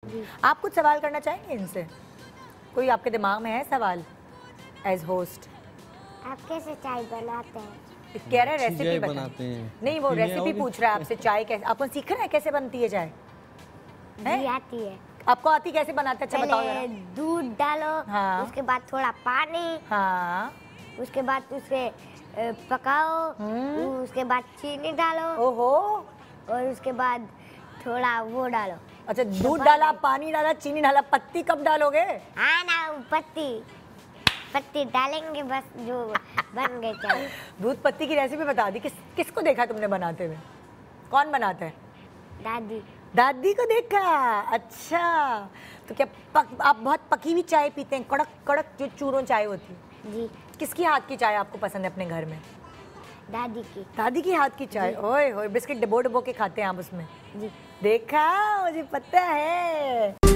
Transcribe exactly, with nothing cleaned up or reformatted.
आप कुछ सवाल करना चाहेंगे इनसे? कोई आपके दिमाग में है सवाल एज होस्ट? आप कैसे चाय बनाते हैं? कह रहे हैं अच्छी रेसिपी चाय बनाते हैं। नहीं, वो पीने रेसिपी आओगे? पूछ रहा है आपसे। चाय कैसे आपको सीखना है, कैसे बनती है चाय? जी आती है। आपको आती कैसे बनाते हैं? अच्छा बताओ पहले जरा। दूध डालो, हाँ। उसके बाद थोड़ा पानी, हाँ। उसके बाद उसे अ, पकाओ, हम्म। उसके बाद चीनी डालो ओहो। और उसके बाद थोड़ा वो डालो। अच्छा, दूध डाला, पानी डाला, चीनी डाला, पत्ती कब डालोगे? हाँ ना, वो पत्ती पत्ती डालेंगे बस, जो बन गई चाय। दूध पत्ती की रेसिपी बता दी। किस किसको देखा तुमने बनाते हुए? कौन बनाता है? दादी। दादी को देखा। अच्छा, तो क्या पक, आप बहुत पकी हुई चाय पीते हैं? कड़क कड़क जो चूरों चाय होती है। जी। किसकी हाथ की चाय आपको पसंद है अपने घर में? दादी की। दादी की हाथ की चाय। ओए होए, बिस्किट डबो डबो के खाते हैं आप उसमें? जी। देखा, मुझे पता है।